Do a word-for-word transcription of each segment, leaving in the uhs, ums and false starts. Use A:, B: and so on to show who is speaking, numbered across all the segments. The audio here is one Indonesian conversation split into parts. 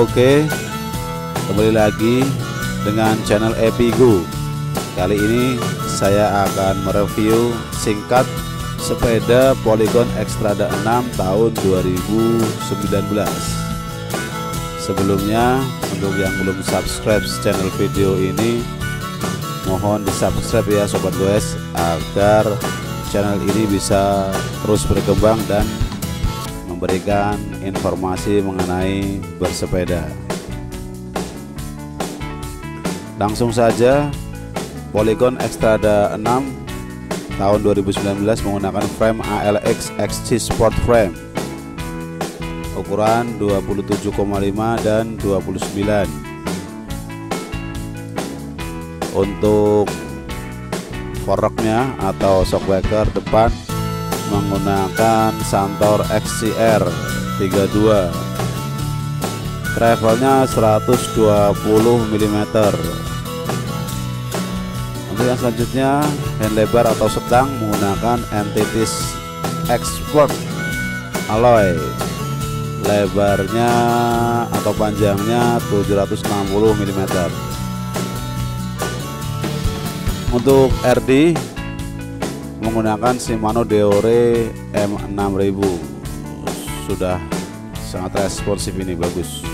A: Oke, kembali lagi dengan channel Epigo. Kali ini saya akan mereview singkat sepeda Polygon Xstrada enam tahun dua ribu sembilan belas. Sebelumnya, untuk yang belum subscribe channel video ini, mohon di subscribe ya sobat goes, agar channel ini bisa terus berkembang dan memberikan informasi mengenai bersepeda. Langsung saja, Polygon Xstrada enam tahun dua ribu sembilan belas menggunakan frame A L X X C Sport Frame ukuran dua puluh tujuh koma lima dan dua puluh sembilan. Untuk forknya atau shockbreaker depan menggunakan Santor X C R tiga puluh dua, travelnya seratus dua puluh milimeter. Untuk yang selanjutnya, hand lebar atau sedang menggunakan Entities Expert Alloy, lebarnya atau panjangnya tujuh ratus enam puluh milimeter. Untuk R D menggunakan Shimano Deore M enam ribu. Sudah sangat responsif ini, bagus.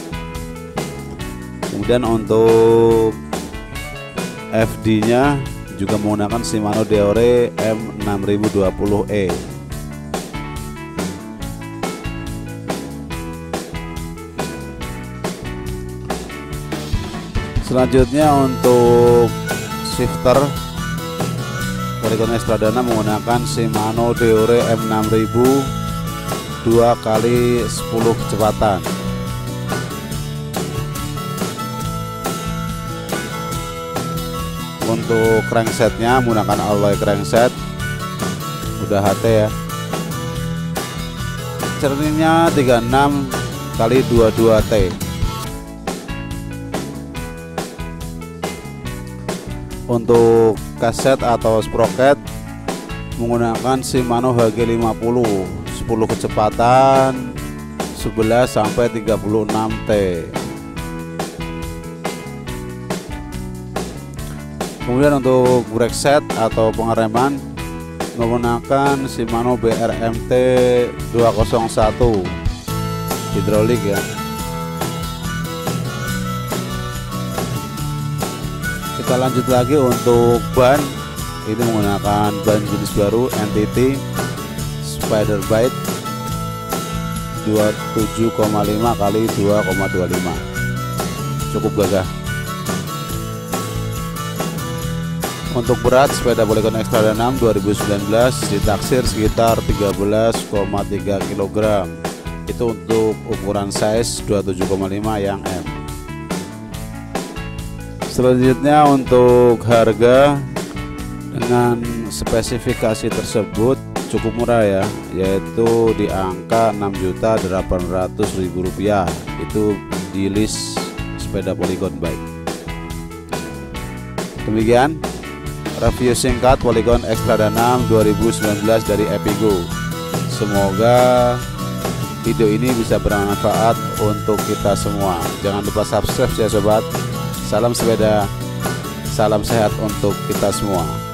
A: Kemudian untuk F D nya juga menggunakan Shimano Deore M enam ribu dua puluh E. Selanjutnya untuk shifter Polygon Xstrada enam menggunakan Shimano Deore M enam ribu dua kali sepuluh kecepatan. Untuk cranksetnya menggunakan alloy crankset, udah H T ya. Cerningnya tiga puluh enam kali dua puluh dua T. Untuk kaset atau sprocket menggunakan Shimano H G lima puluh, sepuluh kecepatan sebelas sampai tiga puluh enam T. Kemudian untuk brake set atau pengereman menggunakan Shimano B R M T dua nol satu hidrolik ya. Kita lanjut lagi untuk ban. Ini menggunakan ban jenis baru Entity Spiderbite dua puluh tujuh koma lima kali dua koma dua lima. Cukup gagah. Untuk berat sepeda Polygon Xstrada enam dua ribu sembilan belas ditaksir sekitar tiga belas koma tiga kilogram. Itu untuk ukuran size dua puluh tujuh koma lima yang M. Selanjutnya untuk harga dengan spesifikasi tersebut cukup murah ya, yaitu di angka enam juta delapan ratus ribu rupiah. Itu di list sepeda Polygon bike. Demikian review singkat Polygon Xstrada enam dua ribu sembilan belas dari Epigo. Semoga video ini bisa bermanfaat untuk kita semua. Jangan lupa subscribe ya sobat. Salam sepeda, salam sehat untuk kita semua.